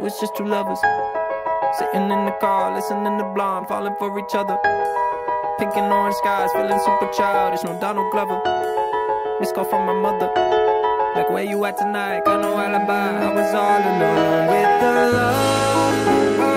was just two lovers sitting in the car, listening to Blonde, falling for each other. Pink and orange skies, feeling super childish, no Donald Glover. Missed call from my mother, like where you at tonight, got no alibi. I was all alone with the love